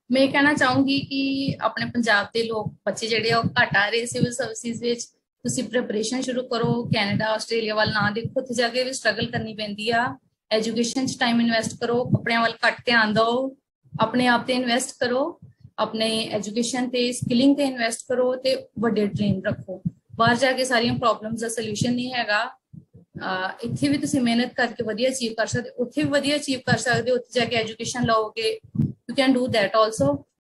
मैं कहना चाहूंगी कि अपने पंजाब के लोग बच्चे ਜਿਹੜੇ ਉਹ ਘੱਟ ਆ ਰਹੇ ਸਿਵਲ ਸਰਵਿਸਿਜ਼ ਵਿੱਚ ਤੁਸੀਂ ਪ੍ਰੈਪਰੇਸ਼ਨ ਸ਼ੁਰੂ ਕਰੋ ਕੈਨੇਡਾ ਆਸਟ੍ਰੇਲੀਆ ਵੱਲ ਨਾ ਦੇਖੋ ਉੱਥੇ ਜਾ ਕੇ ਵੀ ਸਟਰਗਲ ਕਰਨੀ ਪੈਂਦੀ ਆ ਐਜੂਕੇਸ਼ਨ 'ਚ ਟਾਈਮ ਇਨਵੈਸਟ ਕਰੋ ਕੱਪੜਿਆਂ ਵੱਲ ਘੱਟ ਧਿਆਨ ਦਿਓ ਆਪਣੇ ਆਪ ਤੇ ਇਨਵੈਸਟ ਕਰੋ ਆਪਣੇ ਐਜੂਕੇਸ਼ਨ ਤੇ ਸਕਿਲਿੰਗ ਤੇ ਇਨਵੈਸਟ ਕਰੋ ਤੇ ਵੱਡੇ ਡ੍ਰੀਮ ਰੱਖੋ ਬਾਹਰ ਜਾ ਕੇ ਸਾਰੀਆਂ ਪ੍ਰੋਬਲਮਸ ਦਾ ਸੋਲੂਸ਼ਨ ਨਹੀਂ ਹੈਗਾ ਇੱਥੇ ਵੀ ਤੁਸੀਂ ਮਿਹਨਤ ਕਰਕੇ ਵਧੀਆ ਅਚੀਵ ਕਰ ਸਕਦੇ ਉੱਥੇ ਵੀ ਵਧੀਆ ਅਚੀਵ ਕਰ ਸਕਦੇ ਉੱਥੇ ਜਾ ਕੇ ਐਜੂਕੇਸ਼ਨ ਲਓਗੇ you can do that also